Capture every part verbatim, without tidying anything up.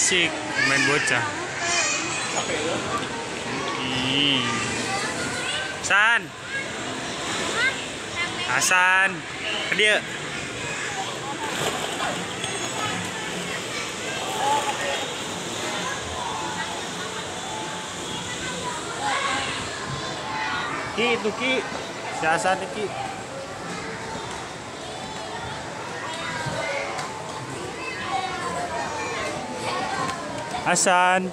Asik main bocah. Ih. San. Hasan. Ke dia. Ki itu Ki. Si Hasan Ki. Hasan.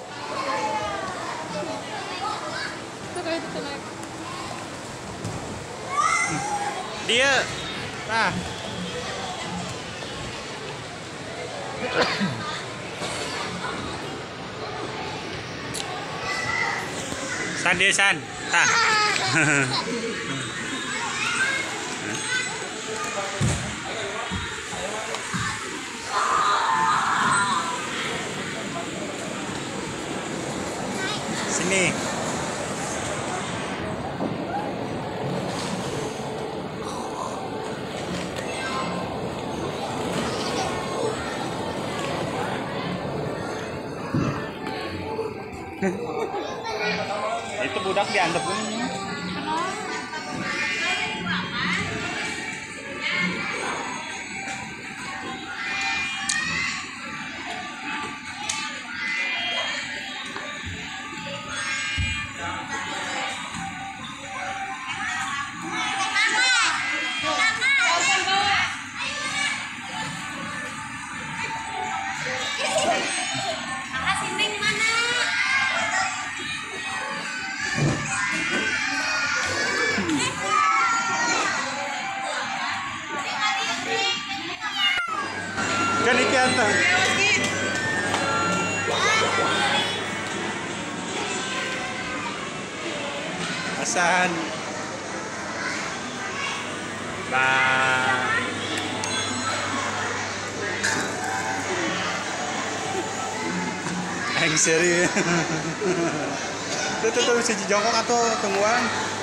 Dia. Nah. San dia San. Tah. Sini. Itu budak diantep ini. Kan iki anta. Hasan. Nah. Yang serius. Tuh tuh tuh bisa jongkok atau tungguan.